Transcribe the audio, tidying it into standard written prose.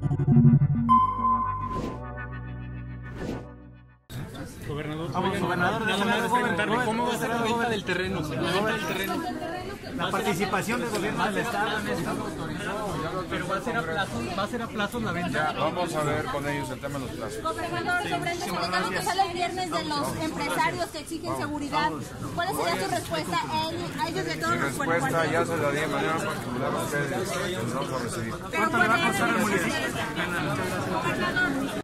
Gobernador, ¿cómo va a ser la venta del terreno? La participación del gobierno del Estado en esto. Pero va a ser a plazos la venta. Ya, vamos a ver con ellos el tema de los plazos. Gobernador, sobre el decreto que sale el viernes de los empresarios que exigen seguridad, ¿cuál sería su respuesta a ellos de todos Mi los respuesta ya se la di de manera particular a ustedes, que nos vamos a recibir. ¿Cuánto le va a costar al municipio?